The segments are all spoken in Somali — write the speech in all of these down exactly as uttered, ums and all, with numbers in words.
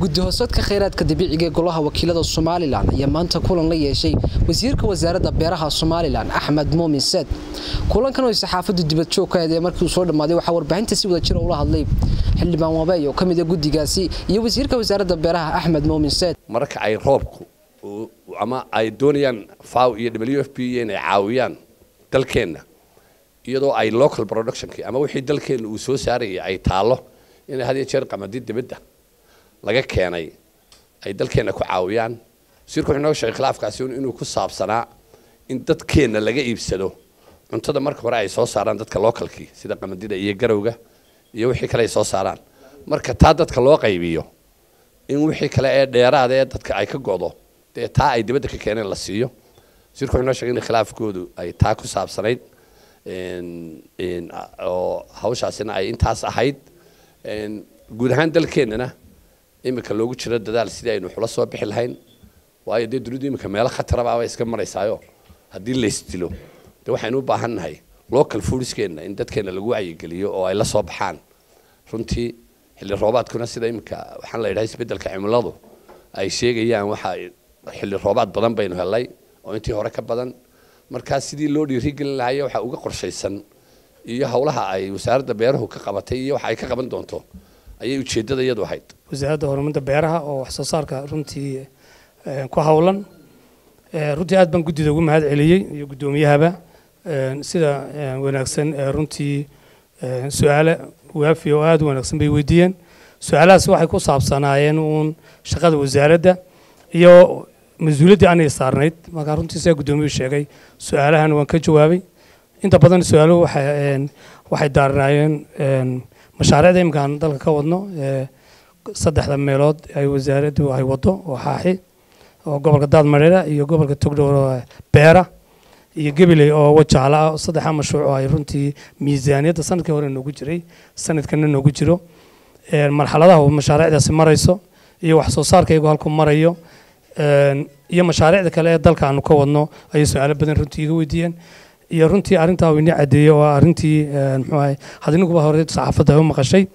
guddi hoosaadka kheyraadka dabiiciga ee golaha wakiilada Soomaaliland ayaa maanta kulan la yeeshay wasiirka wasaaradda beeraha Soomaaliland Axmed Moomin Saad. kulankan oo saxaafaddu dibad joog ka ahayd markii uu soo dhamaaday waxa warbaahinta si wada jir ula hadlay xildhibaan Wabeey oo kamid ah guddigaasi iyo wasiirka wasaaradda beeraha Axmed Moomin Saad. marka ay roobku ama ay doonayaan F A O iyo W F P inay caawiyaan dalkeena iyadoo ay local production ama wixii dalkeena uu soo saaray ay taalo in hadii jeer qamadii dibadda laga keenay ay dalkeena ku caawiyaan sirku inoo sheegay khilaafkaasi inuu ku saabsanaa in dadkeena laga iibsado cuntada marka hore ay soo saaraan dadka localkii sida qamadida iyo garowga iyo wixii kale ay soo saaraan marka taa dadka loo qaybiyo in wixii kale ee dheeraad ee dadka ay ka go'do ee taa ay dibadda ka keeneen la siiyo sirku inoo sheegay in khilaafkoodu ay taa ku saabsanayd in in oo hawshaasina ay intaas ahayd in guud ahaan dalkeenana imika loogu jiro dadaal sidii aynu xula soo bixi lahayn waayo dee dunidu imika meel khatar ah ay iska maraysayo hadii la istilo de waxaynu u baahannahay local foodskeena in dadkeena lagu wacyigeliyo oo ay la soo baxaan runtii xilli roobaadkuna sida imika waxaan la yiraahdaa isbedelka cimiladu ay sheegayaan waxa xilli roobaad badan baynu helay oo intii hore ka badan marka sidii loo dhiirigelin lahaay waxa uga qorshaysan iyo hawlaha ay wasaaradda beeraha ka qabatay iyo waxa ay ka qaban doonto ayay ujeedada iyadu ahayd wasaaradda horumarinta beeraha oo wax soo saarka runtii ku hawlan runtii aad baan guddida ugu mahad celiyay iyo gudoomiyahaba sida wanaagsan runtii su'aalo waafi oo aad wanaagsan bay weydiiyeen su'aalahaas waxay ku saabsanaayeen uun shaqada wasaaradda iyo mas'uuliyadda aanay saarnayd marka runtii sida gudoomiyuhu sheegay su'aalahan waan ka jawaabay inta badan su'aaluhu waxay waxay daarnaayeen mashaariicda imkaan dalka ka wadno saddexda meelood ay wasaaraddu ay wado oo xaaxi oo gobolka Daadmareera iyo gobolka Togdheer beera iyo Gabiley oo wajaala saddex mashruuc oo ay runtii miisaaniyadda sanadkii hore noogu jiray sanadkan noogu jiro ee marxaladaha mashaariicdaasi marayso iyo wax soo saarka iyagu halku marayo iyo mashaariicda kale ee dalka aanu ka wadno ay su'aalo badan runtii iga weydiiyeen iyo runtii arinta weyn cadeeyay oo arintii muxuu ahay hadinaguba hore saxaafadda u maqashay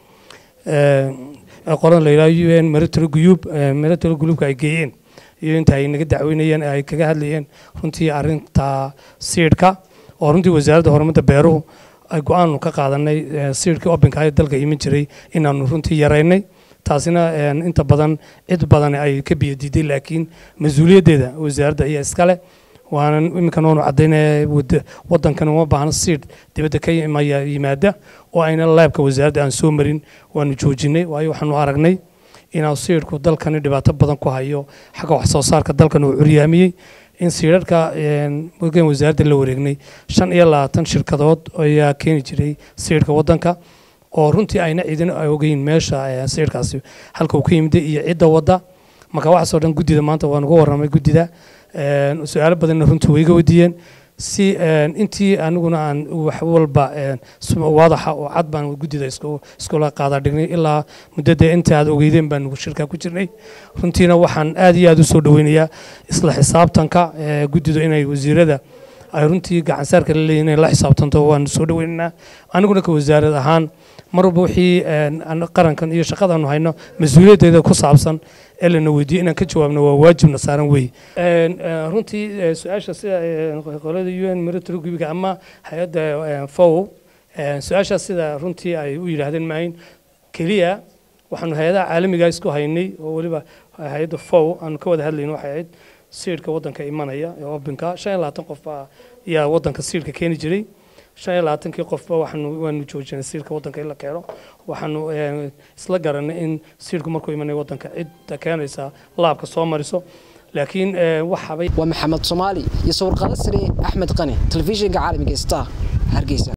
ee qoran la yiraahdo U N military group military group ay geeyeen iyo inta ay naga dacweynayeen ay kaga hadlayeen runtii arinta seedka oo runtii wasaaradda horumarinta beeruhu ay go'aan ka qaadanay seedka openka ay dalka iman jiray inaanu runtii yareynay taasina inta badan cid badan ay ka biyadiiday laakiin mas'uuliyaddeeda wasaaradda ayaa iska leh waana imika noonu cadeynay wadankan uma baahna seed dibadda ka yimaada oo ayna laabka wasaaradda aan soo marin waanu joojinay waayo waxaanu aragnay inuu seedku dalkan dhibaato badan ku hayo xagga wax soo saarka dalkan uu curyaamiyay in seedka markii wasaaradda la wareegnay shan iyo labaatan shirkadood ayaa keeni jiray seedka wadanka oo runtii ayna ciidan ay ogeyn meesha seedkaasi halka uu ka yimid iyo cidda wada marka waxa soo dhan guddida maanta waan uga warramay guddida su'aalo badan runtii way iga weydiiyeen si intii aniguna aan wax walba waadaxa oo cad baan guddida isku isku la qaada dhignay ilaa muddada inta aad ogeydeen baan shirka ku jirnay runtiina waxaan aad iyo aad u soo dhaweynayaa isla xisaabtanka guddida inay wasiirada ay runtii gacan saarka leeyihiin la xisaabtanto waan soo dhaweynaynaa aniguna ka wasaarad ahaan marba wixii qarankan iyo shaqadan hayno mas'uuliyaddeeda ku saabsan ee la weydiiyay inaan ka jawaabno waa waajibna saaran weey runtii su'aasha sida qolada U N military group ama hay'adda F A O su'aasha sida runtii ay u yiraahdeen maayn kaliya waxaanu hay'adaha caalamiga isku haynay oo waliba hay'adda F A O aan ka wada hadlayno waxay ahayd seedka wadanka imanaya ee openka shan iyo labaatan qof ayaa wadanka seedka keeni jiray shan iyo labaatan kii qofba waxaanu waanu joojinay seedka wadanka in la keeno waxaanu isla garanay in seedku markuu imanayo wadanka cid keenaysa laabka soo mariso laakiin waxa bay waa Maxamed Soomaali iyo sawir qaada sare Axmed Qani telefishinka caalamiga Star Hargeysa.